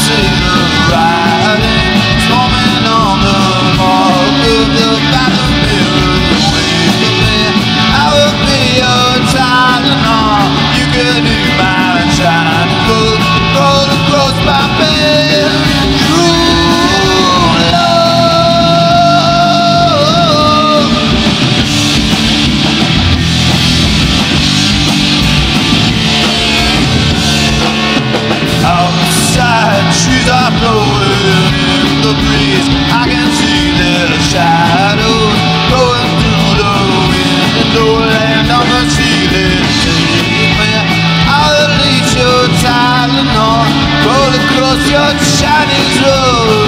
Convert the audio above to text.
see the writing swarming on the wall of the bathroom mirror. Wait for me, I will be your Tylenol. You can do my shine, roll across my bed. True love. Outside, trees are blowing in the breeze. I can see little shadows going through the window, land on the ceiling. Take me, I'll release your Tylenol, roll across your Chinese road.